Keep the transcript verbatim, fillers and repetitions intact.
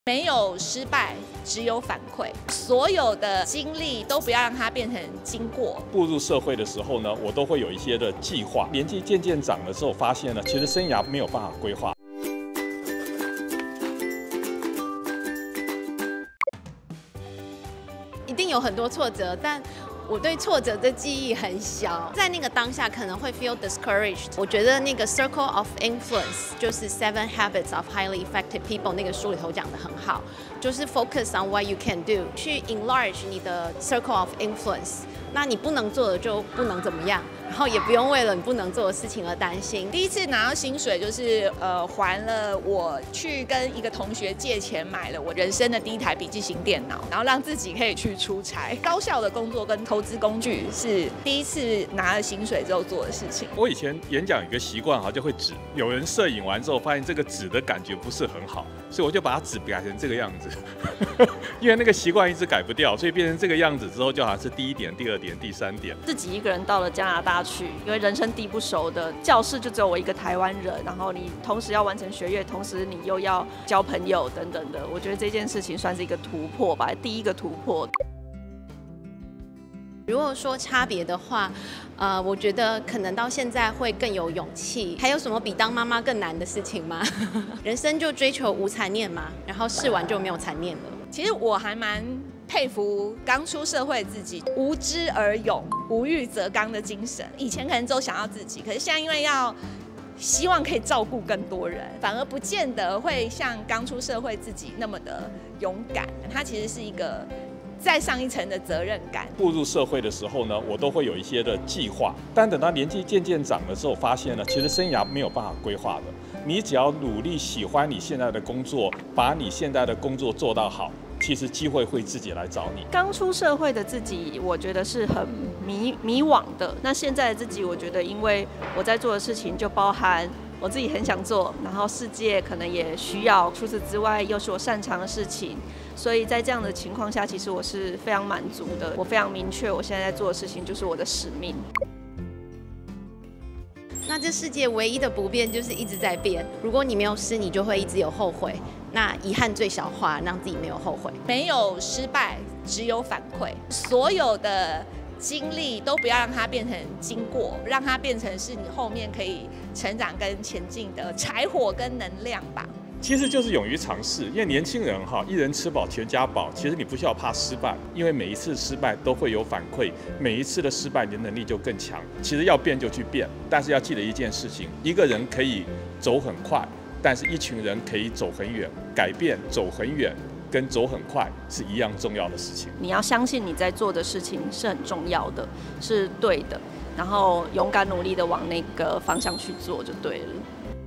没有失败，只有反馈。所有的经历都不要让它变成经过。 步入社会的时候呢，我都会有一些的计划。年纪渐渐长的时候，发现呢，其实生涯没有办法规划。 一定有很多挫折，但我对挫折的记忆很小，在那个当下可能会 feel discouraged。我觉得那个 Circle of Influence 就是 Seven Habits of Highly Effective People 那个书里头讲的很好，就是 focus on what you can do， 去 enlarge 你的 Circle of Influence。那你不能做的就不能怎么样，然后也不用为了你不能做的事情而担心。 第一次拿到薪水就是呃还了我去跟一个同学借钱买了我人生的第一台笔记型电脑，然后让自己可以去出差。高效的工作跟投资工具是第一次拿了薪水之后做的事情。 我以前演讲有一个习惯哈，就会指，有人摄影完之后发现这个指的感觉不是很好，所以我就把它指改成这个样子，因为那个习惯一直改不掉，所以变成这个样子之后就好像是第一点、第二点、第三点。 自己一个人到了加拿大去，因为人生地不熟的教室就只有我一个台湾人，然后你同时要完成学业，同时你又要交朋友等等的，我觉得这件事情算是一个突破吧，第一个突破。 如果说差别的话，呃，我觉得可能到现在会更有勇气。还有什么比当妈妈更难的事情吗？人生就追求无残念嘛，然后试完就没有残念了。 其实我还蛮佩服刚出社会自己无知而勇、无欲则刚的精神。以前可能只有想要自己，可是现在因为要希望可以照顾更多人，反而不见得会像刚出社会自己那么的勇敢。它其实是一个再上一层的责任感。 步入社会的时候呢，我都会有一些的计划，但等到年纪渐渐长的时候，发现呢，其实生涯没有办法规划的。你只要努力喜欢你现在的工作，把你现在的工作做到好，其实机会会自己来找你。 刚出社会的自己，我觉得是很迷迷惘的。那现在的自己，我觉得因为我在做的事情就包含我自己很想做，然后世界可能也需要，除此之外又是我擅长的事情，所以在这样的情况下，其实我是非常满足的。我非常明确，我现在在做的事情就是我的使命。 那这世界唯一的不变就是一直在变。如果你没有试，你就会一直有后悔。那遗憾最小化，让自己没有后悔。 没有失败，只有反馈。所有的经历都不要让它变成经过，让它变成是你后面可以成长跟前进的柴火跟能量吧。 其实就是勇于尝试，因为年轻人哈，一人吃饱全家饱。其实你不需要怕失败，因为每一次失败都会有反馈，每一次的失败你的能力就更强。其实要变就去变，但是要记得一件事情：一个人可以走很快，但是一群人可以走很远。改变走很远跟走很快是一样重要的事情。 你要相信你在做的事情是很重要的，是对的，然后勇敢努力的往那个方向去做就对了。